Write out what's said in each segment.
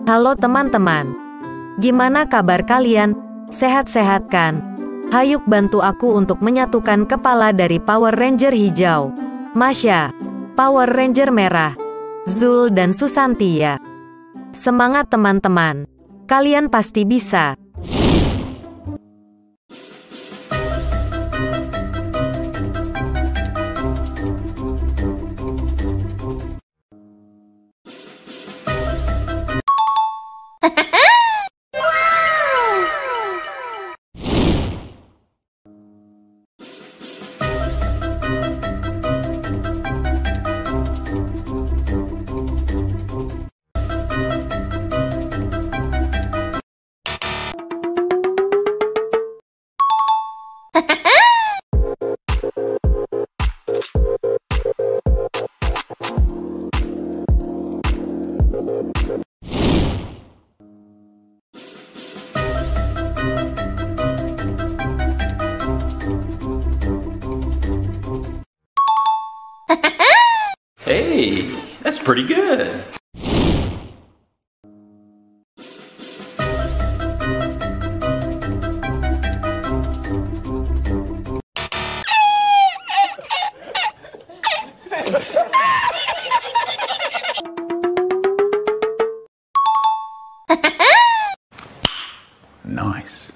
Halo teman-teman. Gimana kabar kalian? Sehat-sehat kan? Hayuk bantu aku untuk menyatukan kepala dari Power Ranger hijau, Masya, Power Ranger merah, Zul dan Susanti ya. Semangat teman-teman. Kalian pasti bisa. Hey, that's pretty good. Nice.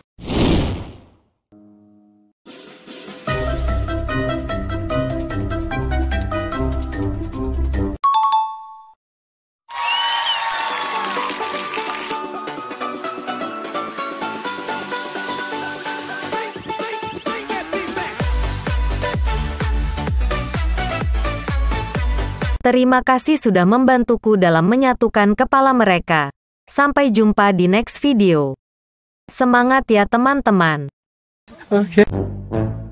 Terima kasih sudah membantuku dalam menyatukan kepala mereka. Sampai jumpa di next video. Semangat ya teman-teman. Okay.